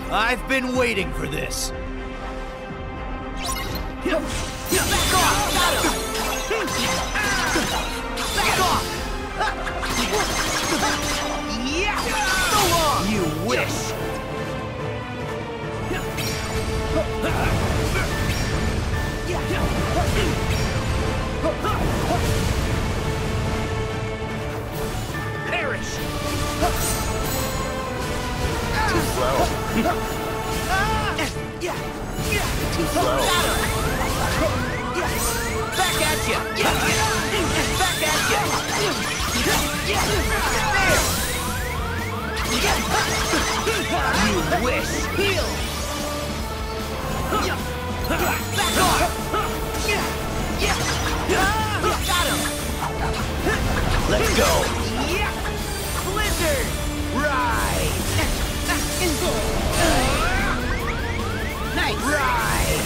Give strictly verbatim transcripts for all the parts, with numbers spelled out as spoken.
I've been waiting for this. Back off! Got him! Back off! Yeah! So long! You wish! Perish! Too slow. Too slow. Back at you! Back at you! There! You wish! Heal! Back off! Got him! Let's go! Yeah! Blizzard! Ride! Nice! Ride!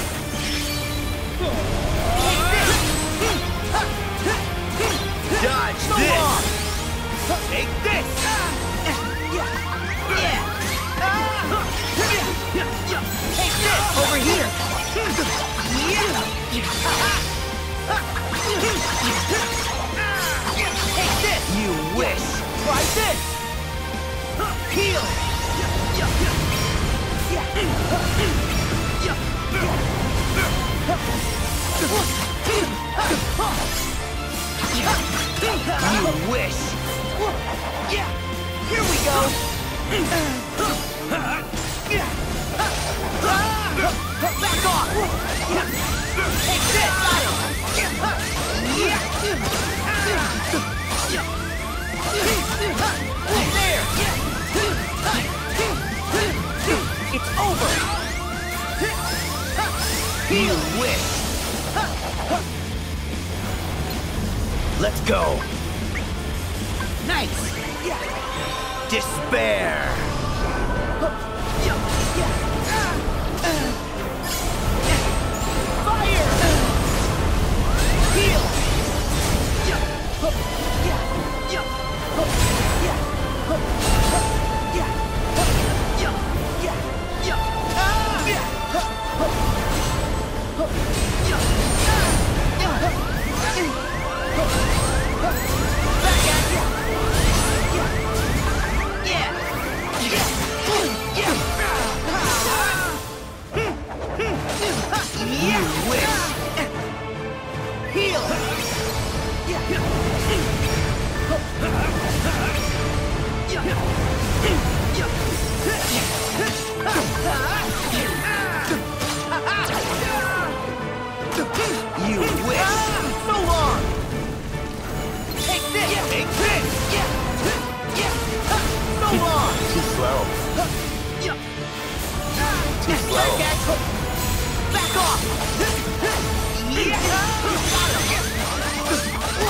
Dodge So this! long! Take this! Yeah! Take this! Over here! Yeah! Take this! You wish! Try this! Heal! You wish! Yeah! Here we go! Back off! Take this! Got him! There! It's over! You wish! Let's go! Nice! Despair! Fire! Heal! Back at you! Yeah! You wish! Heal! You wish! So long! Take this! Take this! So long! Too slow. Too slow. Back at you! Back off! Yeah! Got him!